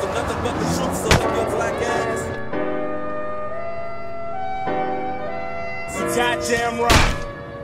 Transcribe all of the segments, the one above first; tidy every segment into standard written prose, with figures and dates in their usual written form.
to nothing but the truth, so live your black ass. It's goddamn right.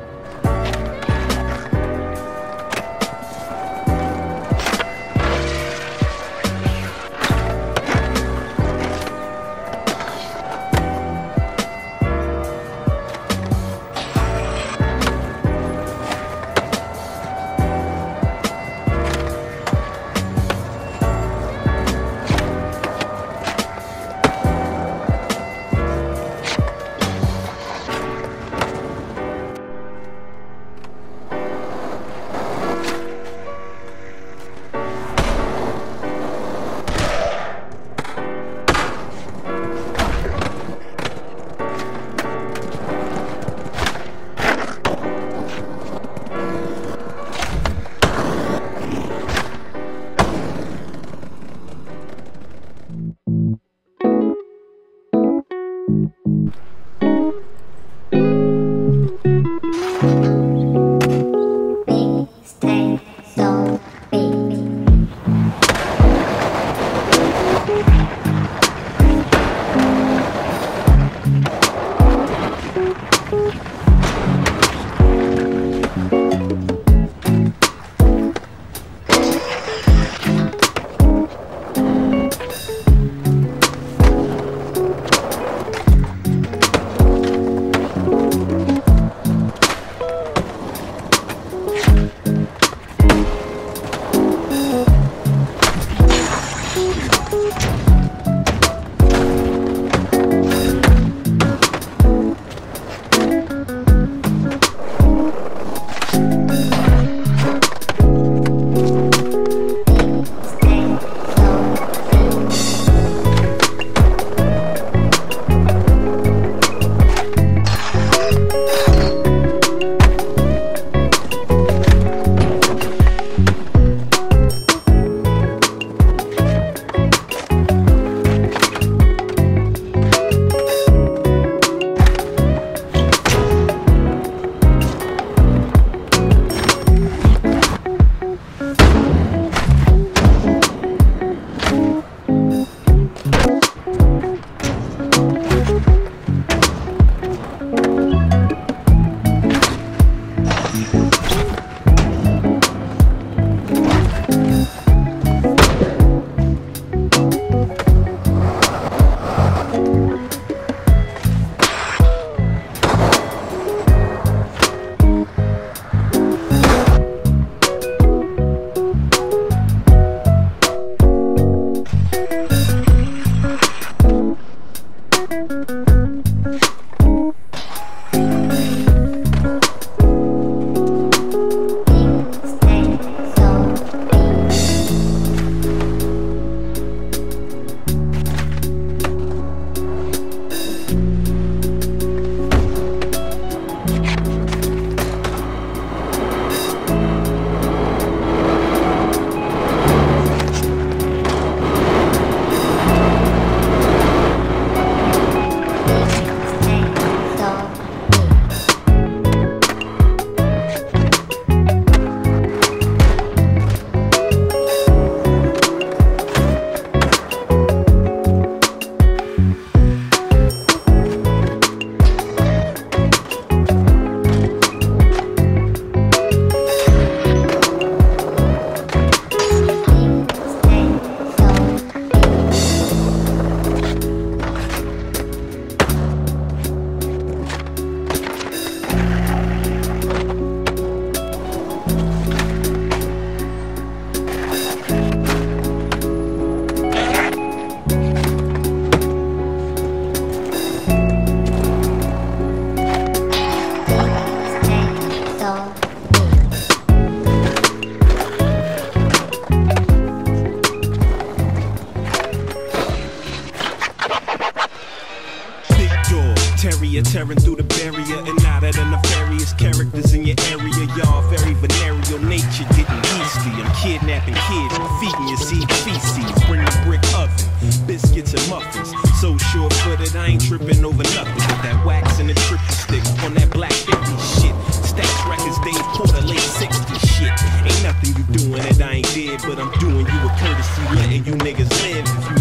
Terrier tearing through the barrier, and now that the nefarious characters in your area, y'all very venereal nature getting beastly. I'm kidnapping kids, feeding your seed feces, bring the brick oven, biscuits and muffins. So sure-footed, I ain't tripping over nothing with that wax and the triple stick on that black 50 shit. Stacks records, Dave Porter, late 60 shit. Ain't nothing you doing that I ain't did, but I'm doing you a courtesy, letting you niggas live. If you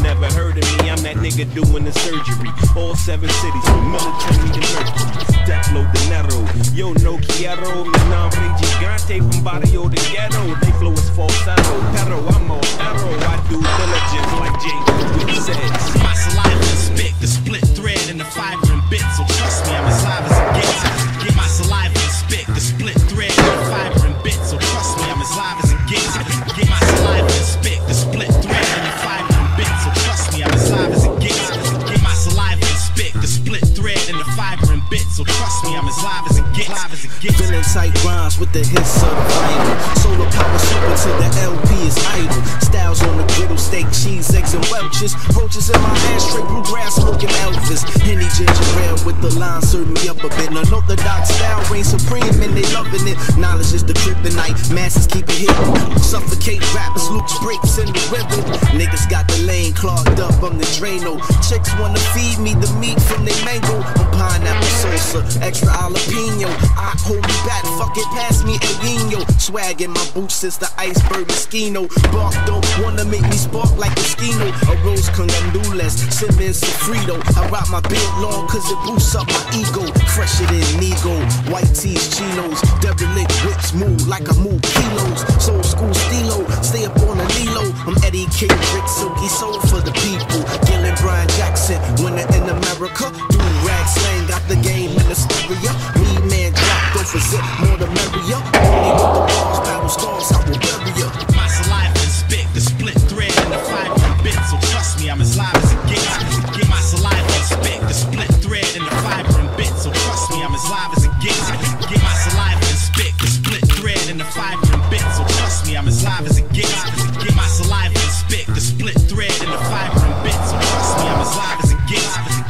nigga doing the surgery. All 7 cities from military to Mercury. Death load dinero, yo no quiero. Mi nombre gigante from barrio to ghetto. They flow is falsetto, pero I'm all thorough. I do diligence like Jay says. My saliva is spit, the split thread and the fiber and bits. So trust me, I'm as live as it gets. My saliva is spit, the split thread and the fiber and bits. So trust me, I'm as live as it gets. My saliva is spit, the split thread and the fiber and bits. So trust me, I'm as live as it gets. My saliva is spit, the split thread and the fiber and bits. So trust me, I'm as live as it gets. Feeling tight rhymes with the hits of the vinyl. Solar power super to the LP is idle. Styles on the griddle, steak, cheese, eggs, and Welch's. Roaches in my ashtray, bluegrass smoking Elvis. Henny ginger ale with the line, serve me up a bit. Unorthodox style reigns supreme and they loving it. Knowledge is the kryptonite, masses keep it hidden. Suffocate rappers, Luke's breaks in the rhythm. Niggas got the lane clogged up, I'm the Drano. Chicks wanna feed me the meat from their mango. I'm pineapple salsa, extra jalapeno. I hold me back, fuck it, pass me El Nino. Swag in my boots since the iceberg mosquito. Bark don't wanna make me spark like a skino. A rose con gandules, Simmons Sofrito. I rock my beard long cause it boosts up my ego. Fresher than Nego, white tees, chinos. Derelict whips move like I move kilos. Soul school stilo, stay up on the Lilo. I'm Eddie King, Rick Silky Soul for the people. Gillen Brian Jackson, winner in America. Do rag slang, got the game in the stereo. Weed man dropped off a zip, more the merrier. Only with the balls, battle stars, I will bury ya. My saliva is spit, the split thread and the fiber and bits. So trust me, I'm as live as it gets. My saliva is spit, the split thread and the fiber and bits. So trust me, I'm as live as it gets. My saliva is spit, the split thread and the fiber and bits. So trust me, I'm as live as it gets. My saliva is spit, the split thread and the fiber and bits. So trust me, I'm as live as it gets.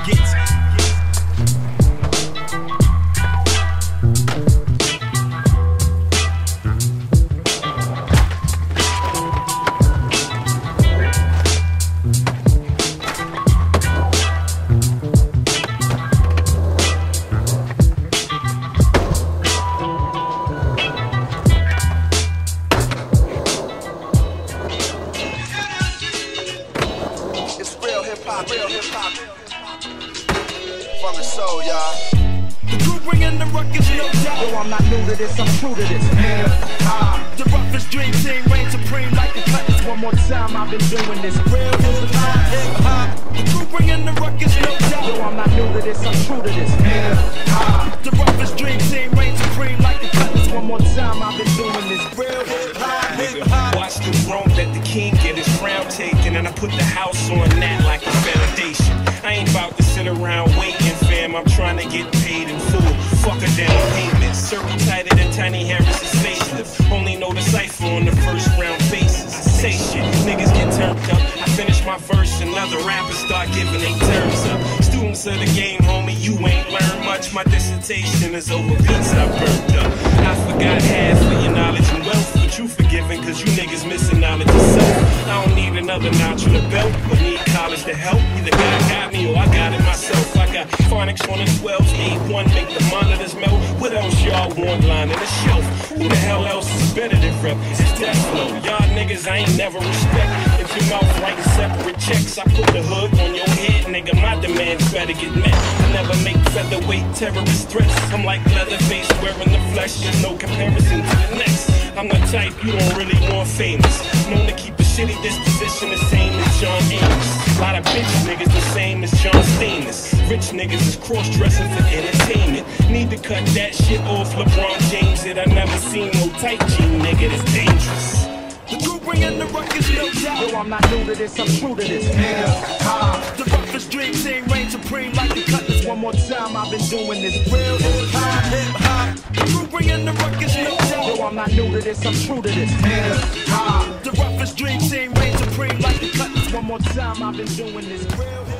I'm true to this. The roughest dream team reigns supreme like the Cutlass. One more time, I've been doing this. Real is live hip hop. The crew bringing the ruckus, no doubt. Yo, I'm not new to this, I'm true to this. The roughest dream team reigns supreme like the Cutlass. One more time, I've been doing this. Real hip hop. Watch the throne that the king get his crown taken, and I put the house on that like a foundation. I ain't about to sit around waiting, fam. I'm trying to get paid in full. Fuck a down payment. Circle tighter than Tiny Harris's facelift. Only know the cipher on the first round basis. Say shit, niggas get turned up. I finish my verse and other rappers start giving they terms up. Students of the game, homie, you ain't learned much. My dissertation is over beats I burnt up. I forgot half of your knowledge and wealth, but you forgiven cause you niggas missing knowledge yourself. I don't need another notch on the belt, but need college to help. Either God got me or I got it myself. I got phonics on the 12s, A1 make the monitors melt. What else y'all want line in the shelf? Who the hell else is better than rep? It's death flow. Y'all niggas I ain't never respect. If your mouth writing separate checks, I put the hood on your head, nigga. My demands better get met. I never make featherweight terrorist threats. I'm like Leatherface wearing the flesh. There's no comparison to the next. I'm the type you don't really want famous. Known to keep a shitty disposition the same as John Amos. A lot of bitch niggas the same as John Stamos. Rich niggas is cross-dressing for entertainment. Need to cut that shit off LeBron James. That I never seen no tight jean nigga that's dangerous. The crew bringing the ruckus, no doubt. Yo, I'm not new to this, I'm true to this. The roughest dream team reigns supreme like the Cutlass. One more time, I've been doing this. Real hip hop. The crew bringing the ruckus, no doubt. Yo, I'm not new to this, I'm true to this. The roughest dream team reigns supreme like the Cutlass. One more time, I've been doing this. Real